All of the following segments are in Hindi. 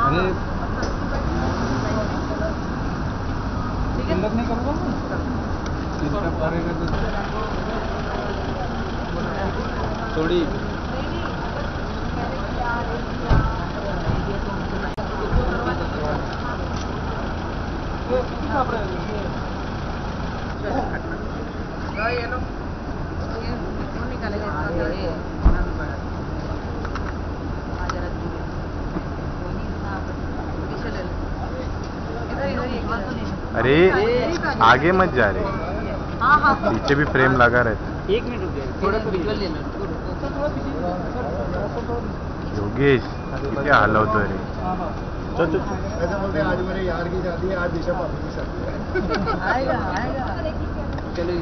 नहीं करूँगा थोड़ी अरे आगे मत जा रहे, पीछे भी फ्रेम लगा रहता है। एक मिनट रुक जाए, थोड़ा सा विजुअल लेना। योगेश क्या हाल होता है रे। ऐसे बोलते हैं आज मेरे यार की शादी है, आज दिशा भाभी की शादी है। आएगा आएगा। चलो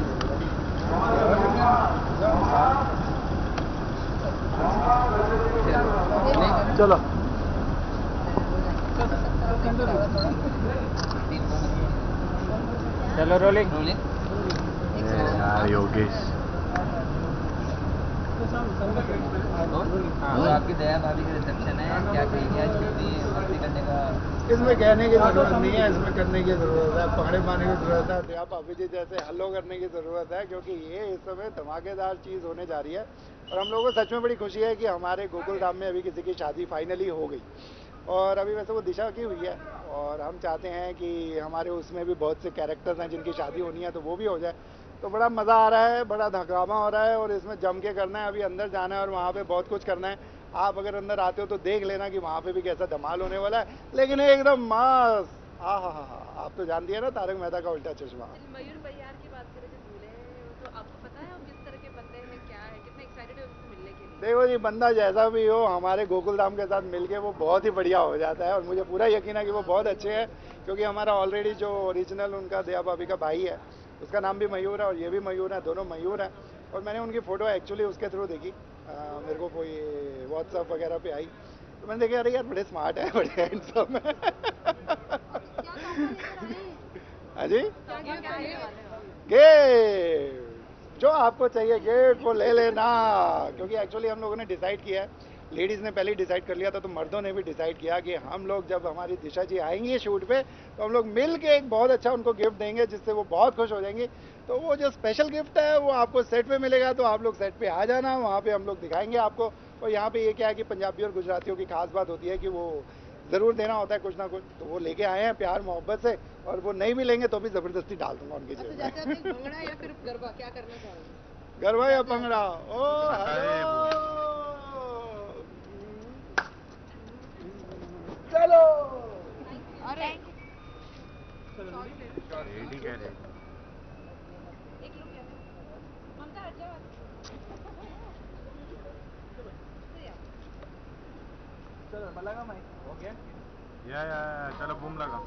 चलो चलो रोलिंग। यार योगेश आपकी दया भाभी का रिसेप्शन है, क्या कहेंगे आज कितनी मस्ती करने का? इसमें कहने की जरूरत नहीं है, इसमें करने की जरूरत है, पकड़े पाने की जरूरत है, दया भाभी जी जैसे हल्लो करने की जरूरत है, क्योंकि ये इस समय धमाकेदार चीज़ होने जा रही है। और हम लोगों को सच में बड़ी खुशी है कि हमारे गोकुल धाम में अभी किसी की शादी फाइनली हो गई। और अभी वैसे वो दिशा की हुई है, और हम चाहते हैं कि हमारे उसमें भी बहुत से कैरेक्टर्स हैं जिनकी शादी होनी है, तो वो भी हो जाए। तो बड़ा मज़ा आ रहा है, बड़ा धकामा हो रहा है, और इसमें जम के करना है। अभी अंदर जाना है और वहाँ पे बहुत कुछ करना है। आप अगर अंदर आते हो तो देख लेना कि वहाँ पे भी कैसा धमाल होने वाला है, लेकिन एकदम मस्त। हाँ, आप तो जानती है ना तारक मेहता का उल्टा चश्मा। मयूर बयार की बात करें जो दूल्हे हैं, तो आपको पता है वो किस तरह के बंदे हैं, क्या है, कितने एक्साइटेड है उनको मिलने के लिए? देखो जी, बंदा जैसा भी हो हमारे गोकुल धाम के साथ मिलके वो बहुत ही बढ़िया हो जाता है, और मुझे पूरा यकीन है कि वो बहुत अच्छे हैं, क्योंकि हमारा ऑलरेडी जो ओरिजिनल उनका दया भाभी का भाई है, उसका नाम भी मयूर है और ये भी मयूर है, दोनों मयूर हैं। और मैंने उनकी फ़ोटो एक्चुअली उसके थ्रू देखी, मेरे को कोई व्हाट्सएप वगैरह पे आई, तो मैंने देखा अरे यार बड़े स्मार्ट है, बड़े हैंडसम है। हाँ जी, गिफ्ट जो आपको चाहिए गिफ्ट वो ले लेना, क्योंकि एक्चुअली हम लोगों ने डिसाइड किया है, लेडीज़ ने पहले ही डिसाइड कर लिया था, तो मर्दों ने भी डिसाइड किया कि हम लोग जब हमारी दिशा जी आएंगी शूट पे, तो हम लोग मिल के एक बहुत अच्छा उनको गिफ्ट देंगे जिससे वो बहुत खुश हो जाएंगी। तो वो जो स्पेशल गिफ्ट है वो आपको सेट पे मिलेगा, तो आप लोग सेट पे आ जाना, वहाँ पे हम लोग दिखाएंगे आपको। और यहाँ पे ये क्या है कि पंजाबी और गुजरातियों की खास बात होती है कि वो ज़रूर देना होता है कुछ ना कुछ, तो वो लेके आए हैं प्यार मोहब्बत से, और वो नहीं भी लेंगे तो भी ज़बरदस्ती डाल दूंगा उनकी जेब में। भंगड़ा या फिर गरबा क्या करना चाहोगे? गरबा या भंगड़ा? ओ चलो अरे रेडी कह रहे। एक लुक क्या है? ममता हट जाओ। चलो लगा माइक हो गया। या चलो बूम लगा।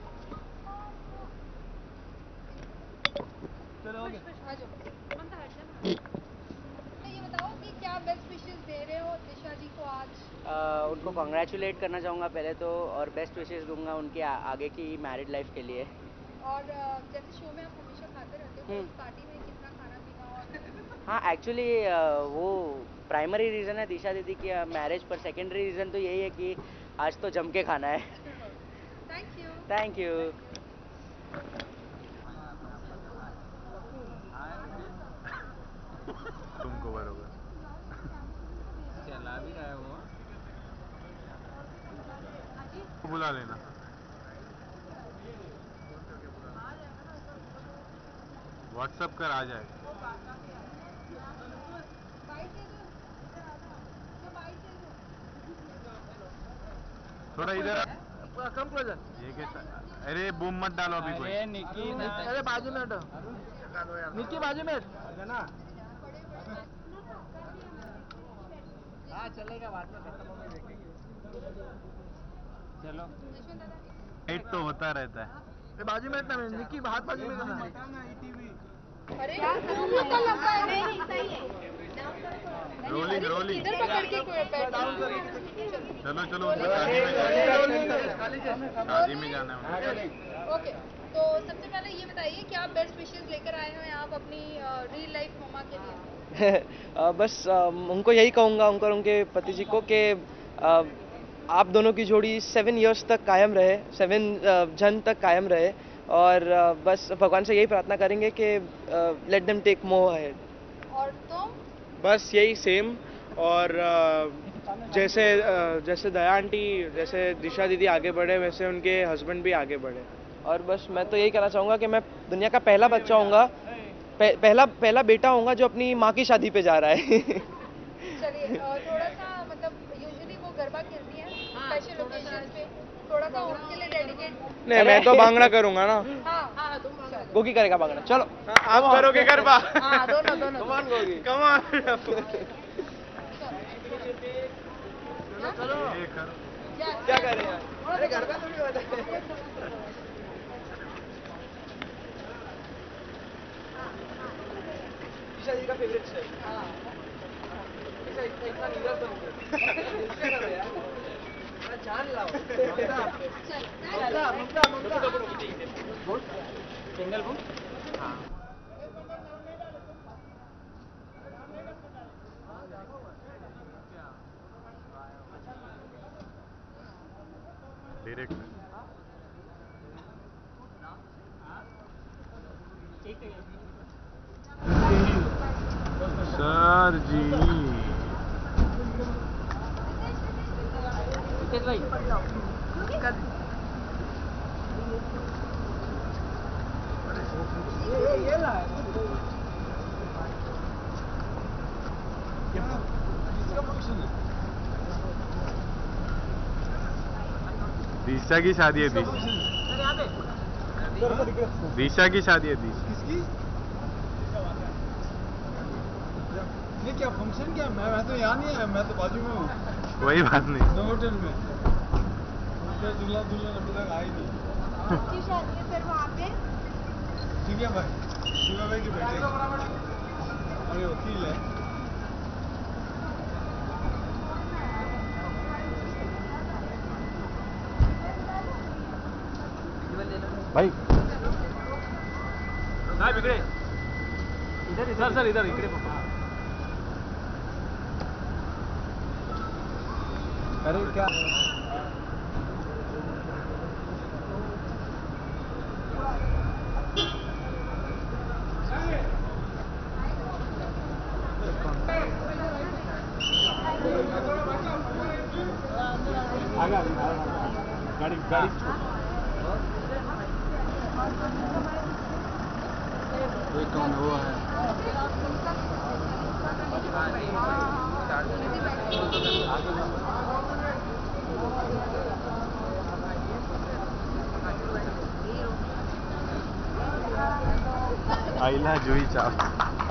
चलो हो गया। आ जाओ ममता हट जाओ। ये बताओ कि क्या बेस्ट विशेस दे रहे हो दिशा जी को आज? उनको कॉन्ग्रेचुलेट करना चाहूँगा पहले तो, और बेस्ट विशेस दूंगा उनके आगे की मैरिड लाइफ के लिए। और जैसे शो में आप हमेशा खाते रहते हो, तो इस पार्टी में कितना खाना पीना? और हाँ एक्चुअली वो प्राइमरी रीज़न है दिशा दीदी की मैरिज, पर सेकेंडरी रीज़न तो यही है कि आज तो जम के खाना है। Thank you. तुमको बरोबर चला भी रहा है वो। बुला लेना। व्हाट्सएप कर आ जाएगा। थोड़ा इधर कम क्लोजर। ये कैसा? अरे बूम मत डालो अभी कोई। अरे निकी अरे बाजू में हटो, निक्की बाजू में हट ना। हाँ चलेगा, बाद में खत्म हो गए देखेंगे। चलो वेट तो होता रहता है। बाजू में हटना, निक्की हाथ बाजू में करना। अरे क्या लगा है? नहीं सही है। रोलिंग इधर पकड़ के कोई बैठ। चलो शादी में जाना है। ओके, तो सबसे पहले ये बताइए कि आप बेस्ट विशेस लेकर आए हैं आप अपनी रियल लाइफ मम्मा के लिए? बस उनको यही कहूँगा, उनके पति जी को कि आप दोनों की जोड़ी 7 इयर्स तक कायम रहे, 7 जन तक कायम रहे, और बस भगवान से यही प्रार्थना करेंगे कि let them take more ahead. और तुम? बस यही सेम, और जैसे दया आंटी, जैसे दिशा दीदी आगे बढ़े, वैसे उनके हस्बैंड भी आगे बढ़े। और बस मैं तो यही कहना चाहूँगा कि मैं दुनिया का पहला बच्चा होऊंगा, पहला बेटा होऊंगा जो अपनी माँ की शादी पे जा रहा है। चलिए थोड़ा सा मतलब यूजुअली वो गरबा खेलती हैं स्पेशल ओकेजन्स पे, थोड़ा सा उनके लिए डेडिकेट। नहीं, मैं तो भांगड़ा करूंगा ना। हाँ गोगी करेगा भांगड़ा। चलो आप करोगे गरबा? हाँ दोनों come on Gogi, come on. क्या कर रहे हैं? अरे गरबा तो नहीं होता है। दिशा जी का फेवरेट स्टाइल। इतना नीरस बन गया। जान लाओ। Single book. हाँ। Direct sir ji. दिशा की शादी है। दिशा की शादी है। किसकी? ये क्या फंक्शन क्या? मैं तो यहाँ नहीं है, मैं तो बाजू में हूँ। कोई बात नहीं। दो होटल में दूल्हा दुल्हन अभी तक आए नहीं। की शादी है फिर वहाँ पे? ठीक है भाई, शिवा भाई के बेटे, अरे वकील है। भाई साहब इकडे इधर सर इधर इकडे अरे क्या गाड़ी ये कौन हुआ है? आइला जुई चाप।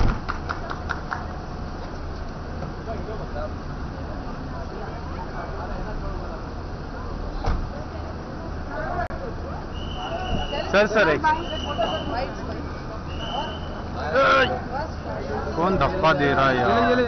सर एक कौन धक्का दे रहा है यार?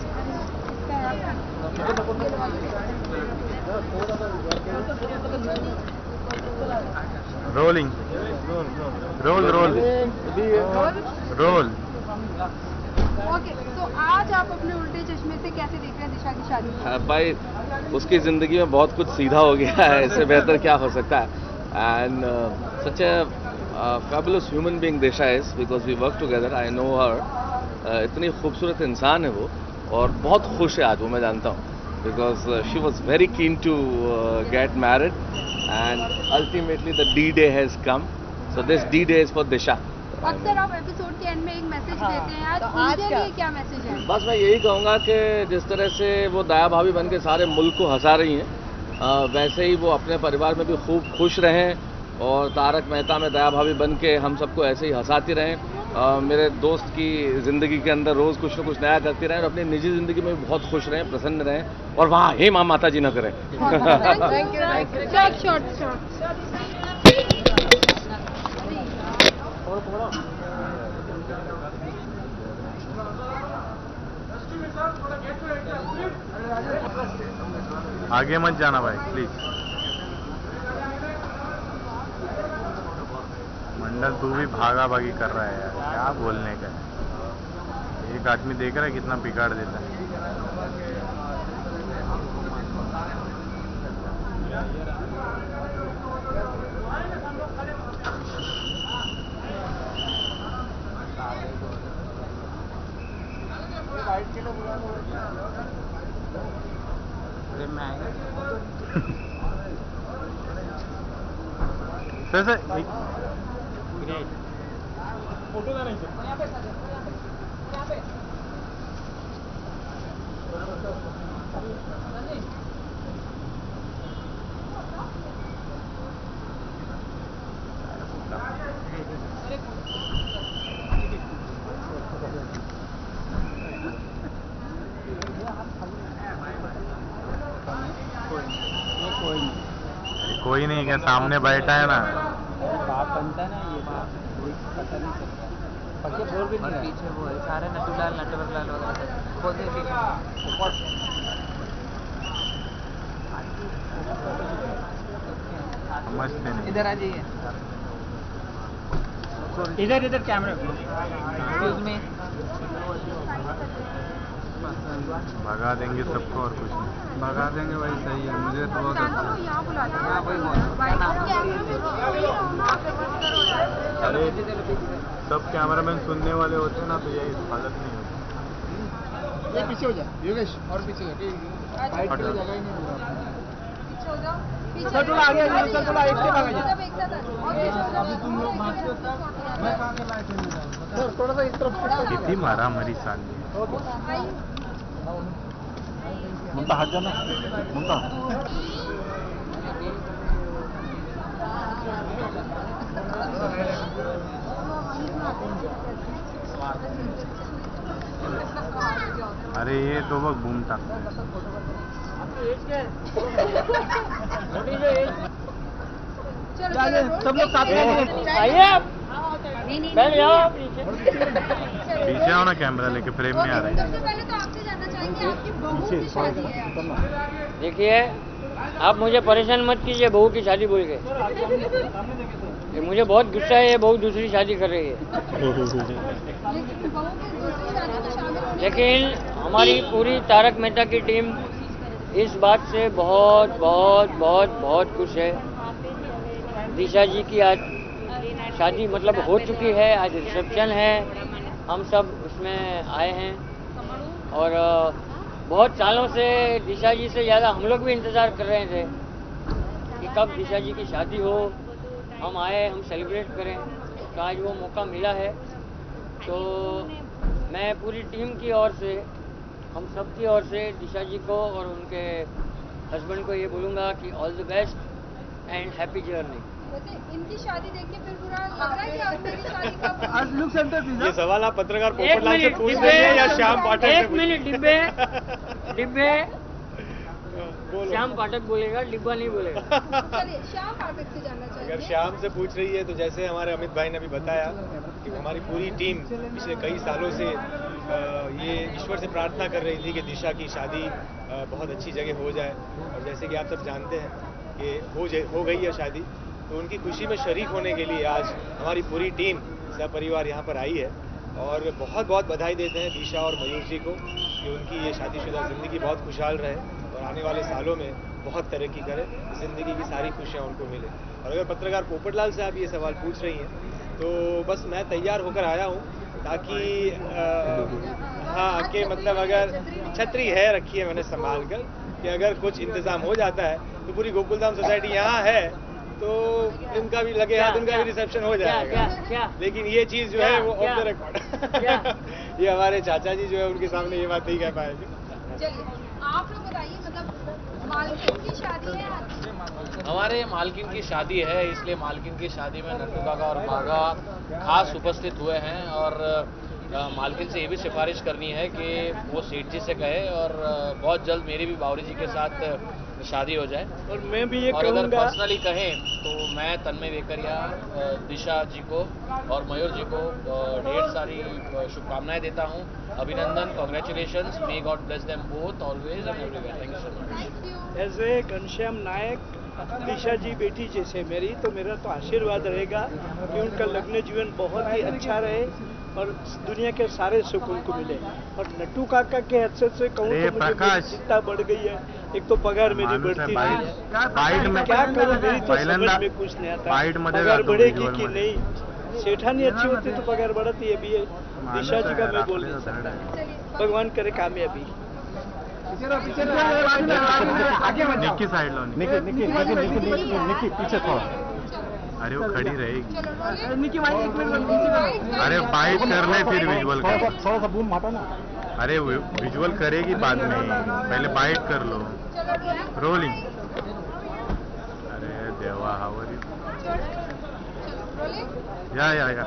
Rolling roll roll roll. Okay, तो आज आप अपने उल्टे चश्मे से कैसे देख रहे हैं दिशा की शादी? भाई उसकी ज़िंदगी में बहुत कुछ सीधा हो गया है, इससे बेहतर क्या हो सकता है। And such a fabulous human being Disha is, because we work together, I know her. इतनी खूबसूरत इंसान है वो, और बहुत खुश है आज वो, मैं जानता हूँ, because she was very keen to get married and ultimately the D day has come. So this D day is for Disha. अक्सर आप एपिसोड के एंड में एक मैसेज देते हैं, आज उनके लिए क्या मैसेज है? बस मैं यही कहूँगा कि जिस तरह से वो दया भाभी बन के सारे मुल्क को हंसा रही हैं, वैसे ही वो अपने परिवार में भी खूब खुश रहें, और तारक मेहता में दया भाभी बन के हम सबको ऐसे ही हंसाती रहें। मेरे दोस्त की ज़िंदगी के अंदर रोज़ कुछ न कुछ नया करती रहें, और अपनी निजी ज़िंदगी में भी बहुत खुश रहें, प्रसन्न रहें, और वहाँ हे माँ माता जी न करें। आगे मत जाना भाई प्लीज। मंडल तू भी भागा भागी कर रहा है यार, क्या बोलने का है। एक आदमी देख रहा है कितना बिगाड़ देता है। प्रेम में आएगा। सर फोटो का नहीं कोई नहीं क्या सामने बैठा है ना। बाप बनता है ना ये बाप, कोई पता नहीं चलता। पक्के बोल भी नहीं, पीछे वो है सारे नटूलाल नटवरलाल वगैरह बोलते हैं पीछे। समझते नहीं। इधर आ जाइए, इधर कैमरा। Excuse me. भगा देंगे सबको और कुछ नहीं। भगा देंगे भाई, सही है। मुझे तो बहुत यहाँ बुलाते हैं। हाँ, वही बोल। अरे सब कैमरामैन सुनने वाले होते हैं ना, तो यही हालत नहीं होती। ये पीछे हो जा योगेश, और पीछे हो फाइट के लिए जगह ही नहीं होगा। पीछे हो जाओ, पीछे सर थोड़ा आगे आ जाइए, सर थोड़ा एक स्टेप आगे जाइए। सब एक साथ आ जाओ। और पीछे हो जाओ। अभी तुम लोग भागते हो तब मैं कहाँ के लायक नहीं हूँ। सर थोड़ा सा इस तरफ कितनी मारा मरी साली। मुंता हाथ जाना मुंता। अरे ये तो वो घूमता। सब लोग साथ में आइए आप। पीछे आओ ना, कैमरा लेके फ्रेम में आ रहे हैं। सबसे पहले तो आपसे जानना चाहेंगे, आपकी बहू की शादी है। देखिए, आप मुझे परेशान मत कीजिए बहू की शादी बोल के। ये मुझे बहुत गुस्सा है, ये बहू दूसरी शादी कर रही है। लेकिन बहू की दूसरी शादी में शामिल होने लेकिन हमारी पूरी तारक मेहता की टीम इस बात से बहुत बहुत बहुत बहुत खुश है। दिशा जी की आज शादी मतलब हो चुकी है, आज रिसेप्शन है, हम सब उसमें आए हैं और बहुत सालों से दिशा जी से ज़्यादा हम लोग भी इंतज़ार कर रहे थे कि कब दिशा जी की शादी हो, हम आए, हम सेलिब्रेट करें। तो आज वो मौका मिला है, तो मैं पूरी टीम की ओर से, हम सब की ओर से दिशा जी को और उनके हस्बैंड को ये बोलूँगा कि all the best and happy journey. वैसे इनकी शादी देख के फिर बुरा लग रहा है कि अब मेरी शादी कब? ये सवाल आप पत्रकार पोपटलाल से पूछ रहे हैं या श्याम पाठक से? एक मिनट, डिब्बे श्याम पाठक बोलेगा, डिब्बा नहीं बोलेगा। चलिए श्याम पाठक से जानना अगर चाहिए। श्याम से पूछ रही है तो जैसे हमारे अमित भाई ने अभी बताया कि हमारी पूरी टीम पिछले कई सालों से ये ईश्वर से प्रार्थना कर रही थी कि दिशा की शादी बहुत अच्छी जगह हो जाए, और जैसे कि आप सब जानते हैं कि हो गई है शादी, तो उनकी खुशी में शरीक होने के लिए आज हमारी पूरी टीम सपरिवार यहाँ पर आई है। और बहुत बहुत बधाई देते हैं दिशा और मयूर जी को कि उनकी ये शादीशुदा ज़िंदगी बहुत खुशहाल रहे और आने वाले सालों में बहुत तरक्की करे, ज़िंदगी की सारी खुशियाँ उनको मिले। और अगर पत्रकार पोपटलाल से आप ये सवाल पूछ रही हैं तो बस मैं तैयार होकर आया हूँ ताकि हाँ कि मतलब अगर छतरी है रखी है मैंने संभाल कर कि अगर कुछ इंतज़ाम हो जाता है तो पूरी गोकुलधाम सोसाइटी यहाँ है तो इनका भी लगे हाथ, इनका भी रिसेप्शन हो जाएगा। लेकिन ये चीज़ जो है वो ऑफ द रिकॉर्ड ये हमारे चाचा जी जो है उनके सामने ये बात नहीं कह पाएंगे। चलिए आप लोग बताइए, मतलब मालकिन की शादी है आज? हमारे मालकिन की शादी है, इसलिए मालकिन की शादी में नट्टू काका और बाघा खास उपस्थित हुए हैं। और मालकिन से ये भी सिफारिश करनी है कि वो सेठ जी से कहे और बहुत जल्द मेरी भी बावरी जी के साथ शादी हो जाए। और मैं भी ये और अगर पर्सनली कहें तो मैं तन्मय वेकरिया, दिशा जी को और मयूर जी को ढेर सारी शुभकामनाएं देता हूं। अभिनंदन, congratulations, may God bless them both always and everywhere. Thank you so much. As a Ghanshyam Nayak, Disha ji बेटी जैसे मेरी, तो मेरा तो आशीर्वाद रहेगा कि उनका लग्न जीवन बहुत ही अच्छा रहे और दुनिया के सारे सुकून को मिले। और नट्टू काका के हैसियत से कहूँ तो मुझे मेरी चिंता बढ़ गई है। एक तो पगार मेरी बढ़ती नहीं है, क्या करूँ मेरी तो समझ में कुछ नहीं आता, पगार बढ़ेगी कि नहीं। सेठानी अच्छी होती तो पगार बढ़ती है। अभी दिशा जी का मैं बोल नहीं सकता, भगवान करे कामयाबी। निक्की साइड लो, निक्की पीछे थोड़ा। अरे वो खड़ी रहेगी। अरे बाइट कर ले फिर विजुअल कर। थोड़ा सा बूम हटा ना। अरे विजुअल करेगी बाद में, पहले बाइट कर लो। रोलिंग। अरे देवा हाउ आर यू? या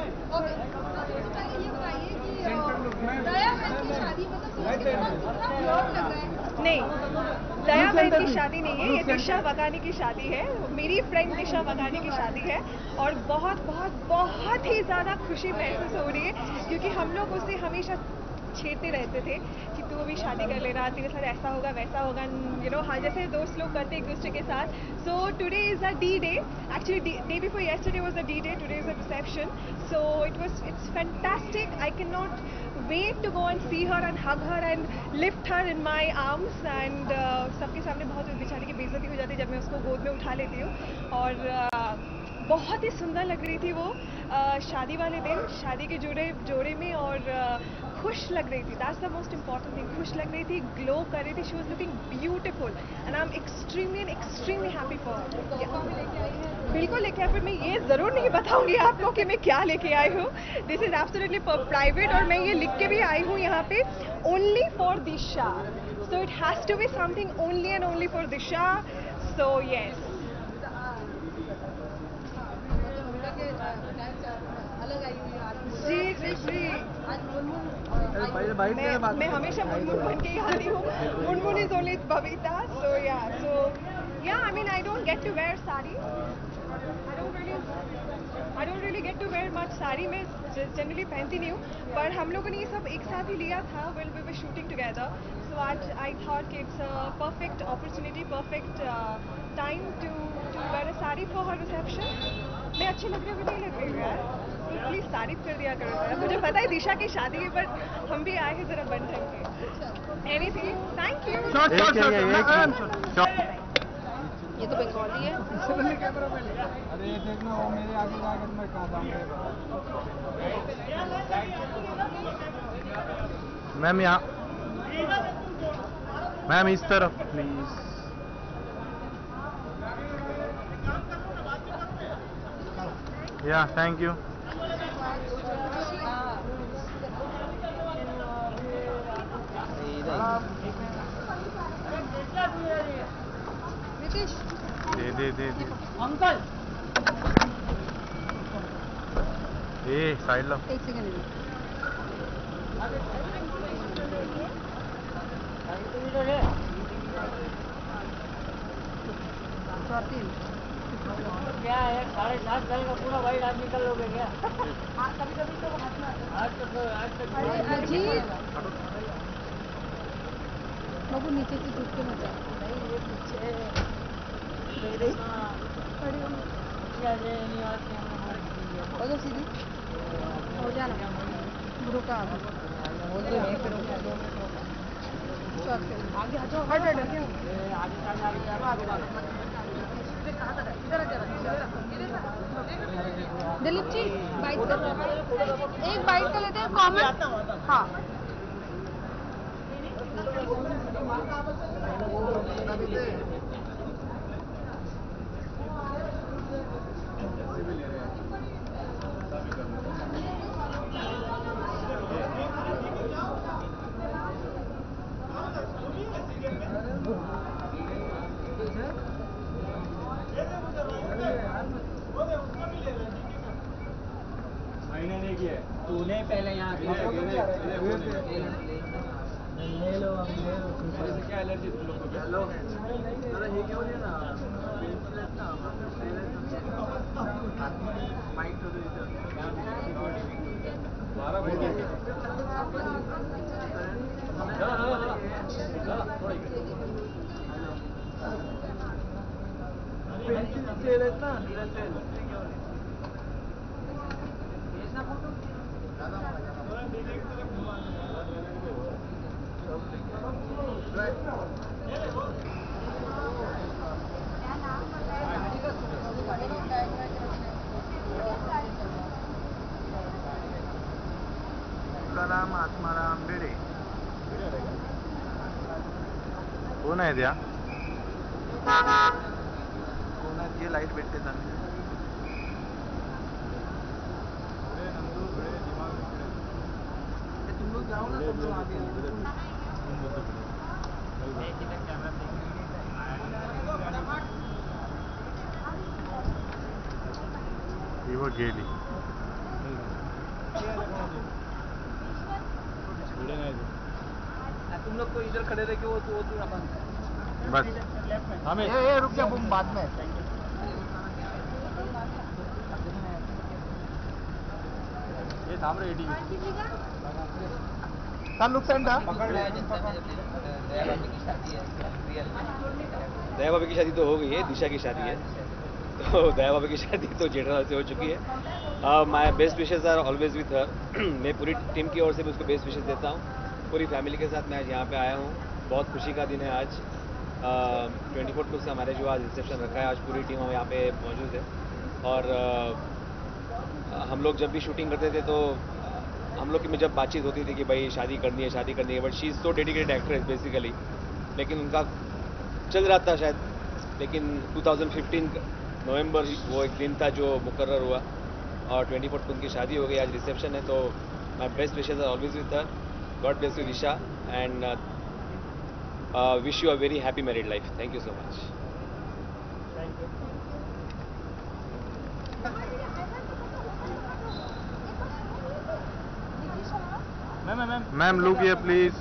नहीं, दया बहन की शादी नहीं है, ये दिशा वगानी की शादी है। मेरी फ्रेंड दिशा वगानी की शादी है और बहुत बहुत बहुत ही ज़्यादा खुशी महसूस हो रही है, क्योंकि हम लोग उसे हमेशा छेड़ते रहते थे कि तू भी शादी कर लेना, तेरे साथ ऐसा होगा वैसा होगा, यू नो, हाँ, जैसे दोस्त लोग करते एक दूसरे के साथ। So today is a D day, actually day before yesterday was the D day, today is a reception. So it's fantastic. I can not wait to go and see her and hug her and lift her in my arms and सबके सामने बहुत बेचारी की बेइज्जती हो जाती है जब मैं उसको गोद में उठा लेती हूँ। और बहुत ही सुंदर लग रही थी वो शादी वाले दिन, शादी के जोड़े में, और खुश लग रही थी। That's the most important thing. खुश लग रही थी, ग्लो कर रही थी, she was looking beautiful and I am extremely happy for her. बिल्कुल लेके आई, पर मैं ये ज़रूर नहीं बताऊंगी आपको कि मैं क्या लेके आई हूँ। दिस इज़ एब्सोल्युटली प्राइवेट, और मैं ये लिख के भी आई हूँ यहाँ पे, only for Disha. So it has to be something only and only for Disha. So yes, जी मैं हमेशा मुनमुन बन के ही आती हूँ। Munmun is only Babita. So ya I mean I don't get to wear sari, I don't really get to wear much sari, मैं जनरली पहनती नहीं हूँ, पर हम लोगों ने ये सब एक साथ ही लिया था when we were shooting together. So आज आई थॉट कि it's a perfect opportunity, perfect time to wear a sari for her reception. मैं अच्छी लग रही हूँ कि नहीं लग रही हूँ यार? तो प्लीज़ तारीफ कर दिया करो जरा। मुझे पता है दिशा की शादी है, बट हम भी आए हैं जरा बन ठन के। Anything, thank you. ये तो बंगाली है। अरे ये देखना, वो मेरे आगे जाकर मैं कहाँ जाऊँगा। मैम यहाँ, मैम इस तरफ प्लीज। या थैंक यू। दे अंकल ए साइड लो। एक सेकंड। क्या है, 7:30 साल का पूरा वाइट आज निकल लोगे क्या? कभी कभी तो आज तक अजीत बाबू नीचे से टूट के मत जाओ। ये पीछे मेरे हो जाओ सीधी, हो जाना गुरु का बोल दो यहीं पे आगे आ जाओ। हट दिलीप जी बाइट कर, एक बाइट का लेते हैं कॉमन। हाँ तूने पहले यहाँ ले लो, क्या एलर्जी तुम लोग को? लो ये क्यों नहीं ना माइक तो इधर तुकाराम आत्माराम भिडे कोण आहे त्या कोणाची लाईट भेटते चांगली तुम लोग जाओ ना सब लोग आगे वो गेली तुम लोग को इधर खड़े रह के वो अपन बस हमें रुक जा बुम बाद में ये थाम रहे एडी सब लोग सेंड दया भाभी की शादी तो हो गई है, दिशा की शादी है, तो दया भाभी की शादी तो जेठालाल से हो चुकी है। My best wishes are always with her. मैं पूरी टीम की ओर से भी उसको बेस्ट विशेस देता हूँ। पूरी फैमिली के साथ मैं आज यहाँ पे आया हूँ। बहुत खुशी का दिन है आज। 24 को से हमारे जो आज रिसेप्शन रखा है, आज पूरी टीम हम यहाँ पे मौजूद है। और हम लोग जब भी शूटिंग करते थे तो हम लोग की जब बातचीत होती थी कि भाई शादी करनी है, but she is so dedicated actress basically. लेकिन उनका चल रहा था शायद, लेकिन 2015 नवंबर वो एक दिन था जो मुकर्रर हुआ और 24 को उनकी शादी हो गई। आज रिसेप्शन है, तो my best wishes are always with her. God bless you Disha and wish you a very happy married life. Thank you so much. Ma'am look here please.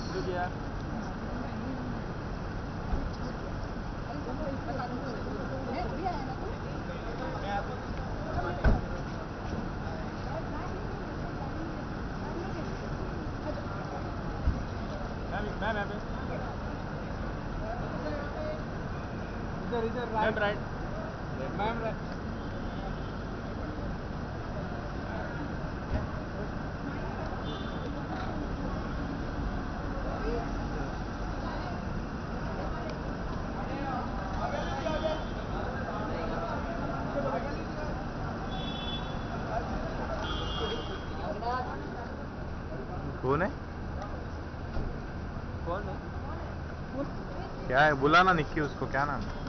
इधर राइट मैम राइट कौन है? कौन है? क्या है? बुलाना निक्की उसको, क्या नाम है?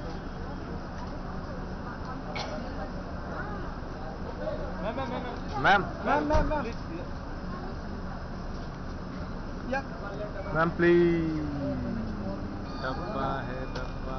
Ma'am please. डब्बा है डब्बा।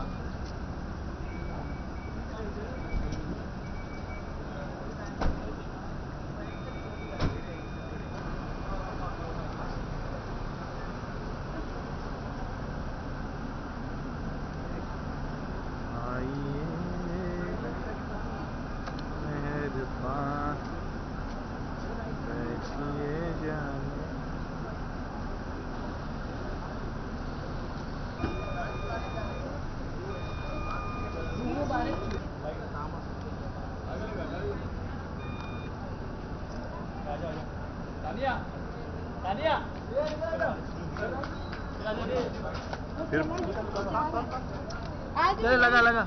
फिर लगा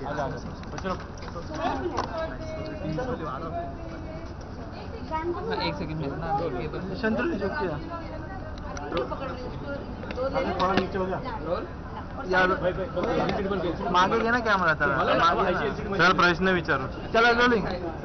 एक सेकंड में शंतनु जो किया थोड़ा नीचे हो गया यार मागे घे ना कॅमेरा चल प्रश्न विचारू चला रोलिंग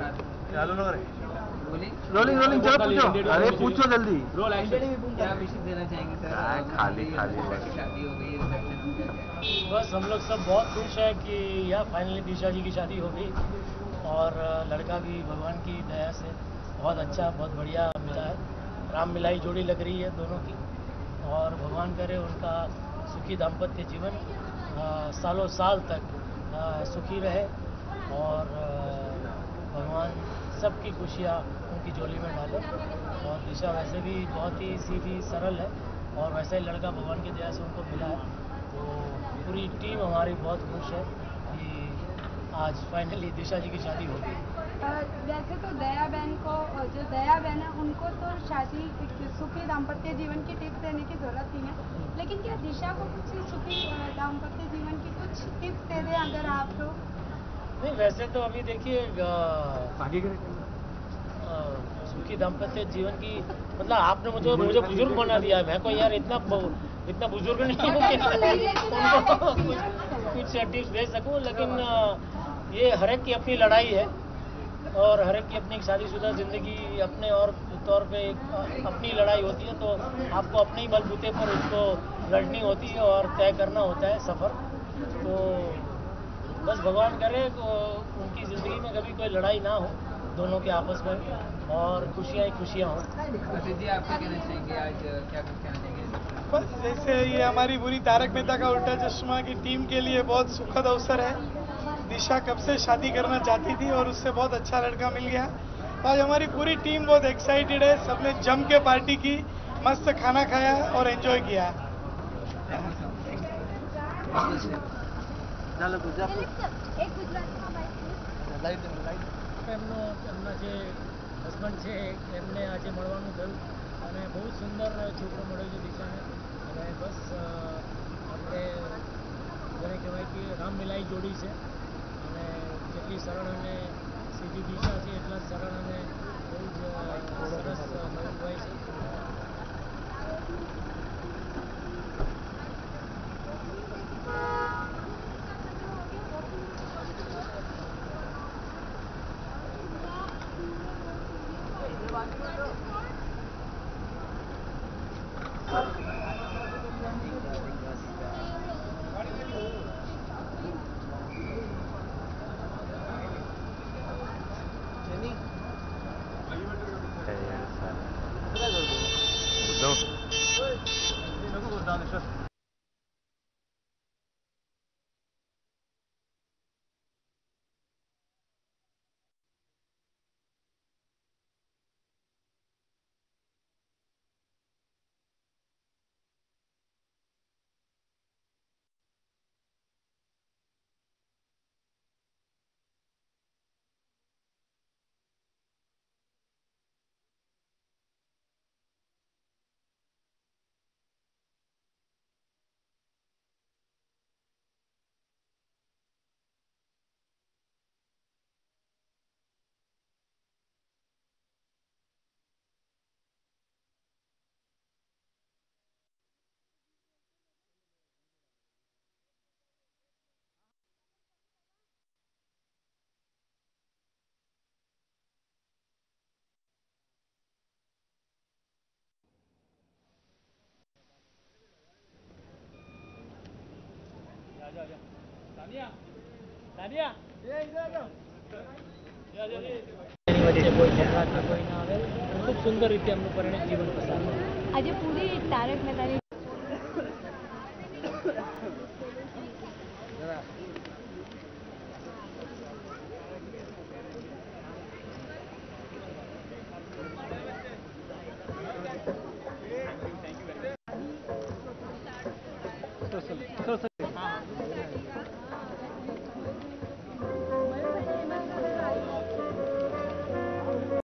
रोलिंग चलो पूछो अरे पूछो जल्दी रोल एक्शन क्या विशेष देना चाहेंगे सर खाली शादी हो गई बस हम लोग सब बहुत खुश है कि यह फाइनली दिशा जी की शादी हो गई और लड़का भी भगवान की दया से बहुत अच्छा बहुत बढ़िया मिला है। राम मिलाई जोड़ी लग रही है दोनों की और भगवान करे उनका सुखी दाम्पत्य जीवन सालों साल तक सुखी रहे और भगवान सबकी खुशियाँ उनकी झोली में डाले। और दिशा वैसे भी बहुत ही सीधी सरल है और वैसे ही लड़का भगवान की दया से उनको मिला है। तो पूरी टीम हमारी बहुत खुश है कि आज फाइनली दिशा जी की शादी हो गई। वैसे तो दया बहन को, जो दया बहन है उनको तो शादी सुखी दाम्पत्य जीवन की टिप्स देने की जरूरत नहीं है, लेकिन क्या दिशा को कुछ सुखी दाम्पत्य जीवन की कुछ टिप्स दे दें अगर आप लोग? नहीं, वैसे तो अभी देखिए सुखी दाम्पत्य जीवन की मतलब आपने मुझे बुजुर्ग बना दिया है। मैं को यार इतना बुजुर्ग नहीं हूँ कि कुछ टिप्स दे सकूँ, लेकिन ये हर एक की अपनी लड़ाई है और हर एक की अपनी शादीशुदा जिंदगी अपने और तौर पे अपनी लड़ाई होती है, तो आपको अपने ही बलबूते पर उसको लड़नी होती है और तय करना होता है सफ़र। तो बस भगवान करे तो उनकी ज़िंदगी में कभी कोई लड़ाई ना हो दोनों के आपस में, और खुशियाँ ही खुशियाँ हों। जी आप क्या कहना चाहेंगे, आज क्या कुछ कहना चाहेंगे? बस जैसे ये हमारी पूरी तारक मेहता का उल्टा चश्मा की टीम के लिए बहुत सुखद अवसर है। दिशा कब से शादी करना चाहती थी और उससे बहुत अच्छा लड़का मिल गया। आज हमारी पूरी टीम बहुत एक्साइटेड है, सबने जम के पार्टी की, मस्त खाना खाया और एंजॉय किया। એમના જે હસબન્ડ છે એમને આજે મળવાનું થયું અને બહુ સુંદર છોકરો મળ્યો છે દિશાને, અને બસ આપણે જેને કહેવાય કે રામલીલાઈ જોડી છે, અને જેટલી સરળ અને સીધી દિશા છે એટલા સરળ અને બહુ જ સરસ મયુરભાઈ છે. વચ્ચે કોઈ ઝઘડા કે કોઈ ના આવે, ખૂબ સુંદર રીતે એમનું પરિણિત જીવન પસાર થાય. આજે પૂરી તારક મહેતાની